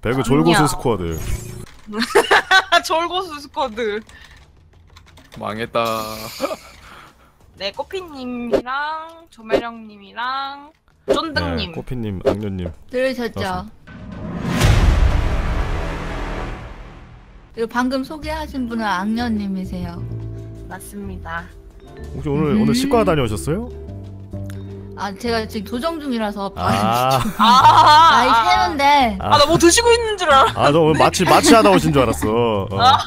배그 졸고수 스쿼드. 졸고수 스쿼드. 망했다. 네, 꼬피님이랑 조매령님이랑 쫀득님. 네, 꼬피님, 악녀님. 들으셨죠? 그리고 방금 소개하신 분은 악녀님이세요. 맞습니다. 혹시 오늘 치과 다녀오셨어요? 아 제가 지금 도정 중이라서 아, 나이 세는데. 나 뭐 드시고 있는 줄 알아. 너 오늘 마취하다 오신 줄 알았어.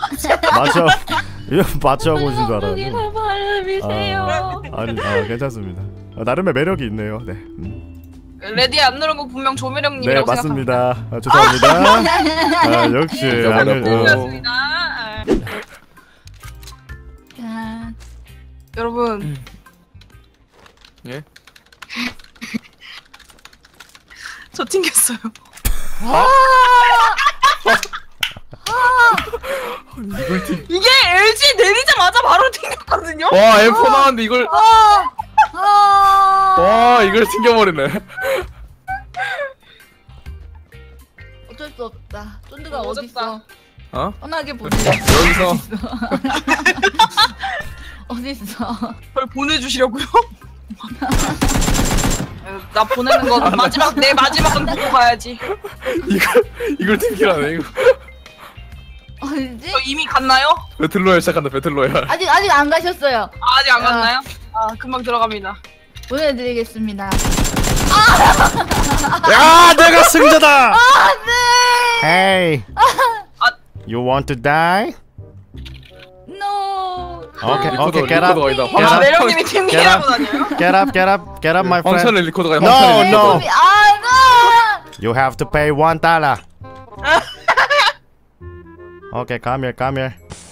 마취하고 오신 줄 알았네. 바람이세요. 아니, 괜찮습니다. 나름의 매력이 있네요. 네. 레디 안 누른 거 분명 네, 조매령님이라고 맞습니다. 죄송합니다. 역시 맞습니다. 여러분. 예? 저 튕겼어요. 이게 LG 내리자마자 바로 튕겼거든요? 와 M4 나왔는데 이걸 와 이걸 튕겨버리네. 어쩔 수 없다. 쫀드가 어졌다. 어딨어? 편하게 보내. 여기서 어딨어? 그걸 보내주시려고요? 나 보내는 건 내 마지막은 보고 가야지. 이걸 튕기라네 이거. 어디지? 저 이미 갔나요? 배틀로얄 시작한다. 배틀로얄. 아직 안 가셨어요. 아직 안 갔나요? 금방 들어갑니다. 보내드리겠습니다. 야, 내가 승자다. 네. Hey, you want to die? No. Okay, get up. 매령님이 튕기라고 다녀요? Get up, my friend. 황천의 리코더가 No, 황천의 no. 리코더. You have to pay $1. Okay, come here.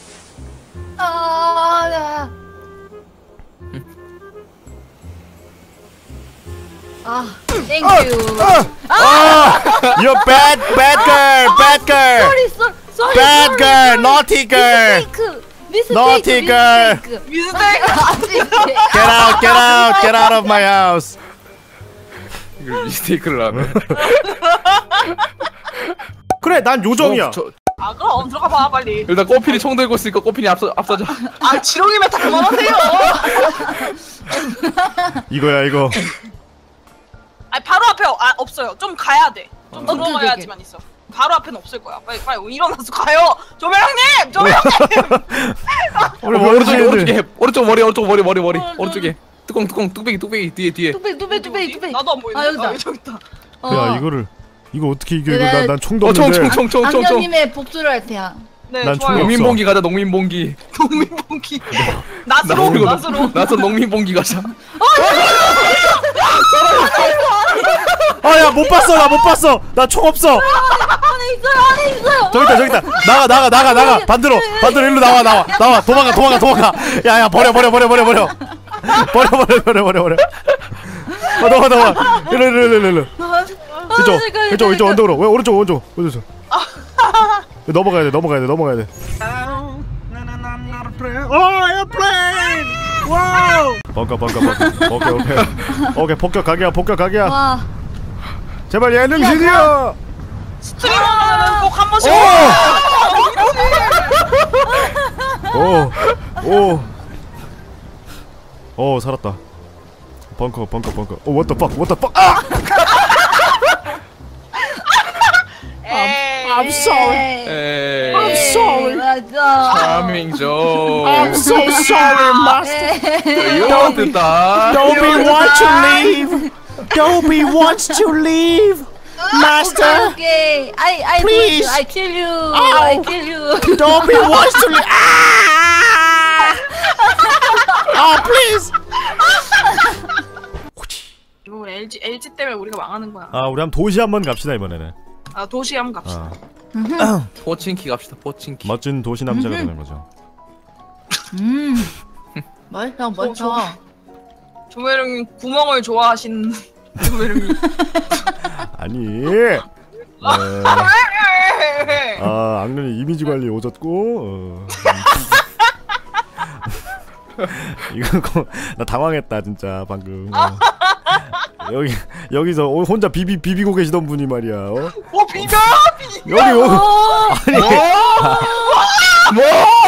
Thank you. You bad girl. Sorry. Bad girl, naughty girl. Naughty girl. Get out of my house. 이걸 미스테이크를 하네. 그래, 난 요정이야. 그럼 들어가봐 빨리. 일단 꼬필이 총 들고 있으니까 꼬필이 앞서자. 지렁이면 다 그만하세요. 이거야, 이거. 바로 앞에 없어요. 좀 가야 돼. 좀 들어가야지만 있어. 바로 앞에는 없을 거야. 빨리 일어나서 가요. 조매령님. 오른쪽 머리 오른쪽에 뚝배기 뒤에. 뚝배기. 나도 안 보이네. 여기다. 저기 있다. 야, 이거 어떻게 이겨? 그래. 난 총도 없는데. 총. 악녀님의 복수를 할 테야. 네, 난 좋아요. 총이 농민봉기 가자. 농민봉기. 낫으로. 나서 농민봉기 가자. 야, 못 봤어. 나 총 없어. 안에 있어요. 저기 있다. 나가. 반대로 일로 나와. 도망가. 야, 버려. 버려. 넘어가. 일로. 이쪽 언덕으로. 왜 오른쪽. 넘어가야 돼. 에어플레인! 와우! 벙커. 오케이, 폭격 각이야. 와. 제발 예능신이야! 스트리머는 꼭 한 번씩. 오, 살았다. 벙커. what the fuck? I'm sorry. I'm sorry. 맞아. Charming Joe. I'm so sorry, master. You want to die? Dobby wants to leave. Master. Okay. I Please. I kill you. Dobby wants to leave. Please. 이거 LG 때문에 우리가 망하는 거야. 우리 한번 도시 한번 갑시다 이번에는. 도시 한번 갑시다. 포친키 갑시다. 포친키. 멋진 도시 남자가 되는 거죠. 멋져. 조매령님 구멍을 좋아하시는 조매령님. 아니. 악년이 이미지 관리 오졌고. 이거 나 당황했다 진짜 방금. 여기서 혼자 비비고 계시던 분이 말이야. 비벼. 여기 아니 뭐?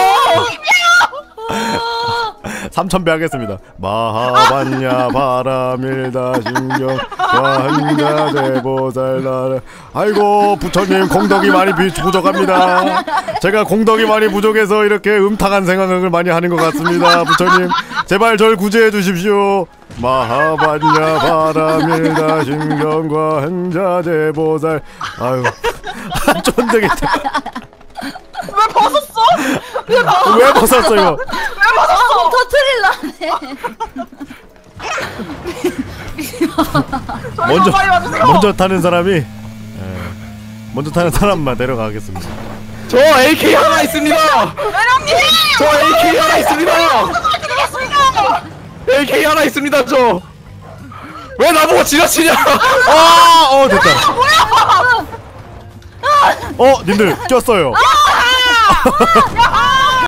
3000배 하겠습니다. 마하반야 바람일다 신경 환자 대보살 나라. 아이고 부처님 공덕이 많이 부족합니다. 제가 공덕이 많이 부족해서 이렇게 음탕한 생각을 많이 하는 것 같습니다. 부처님 제발 절 구제해 주십시오. 마하반야 바람일다 신경과 환자 대보살. 아유 쫀득이다. 왜 벗었어? 왜 벗었어 이거? 터트릴라네. 먼저 빨리 와주세요. 먼저 타는 사람이 먼저 타는 사람만 데려가겠습니다. 저 AK 하나 있습니다. 매력님. 저 AK 하나 있습니다. 드리겠습니다. AK 하나 있습니다. 저. 왜 나보고 지나치냐? 됐다. 님들 꼈어요. 야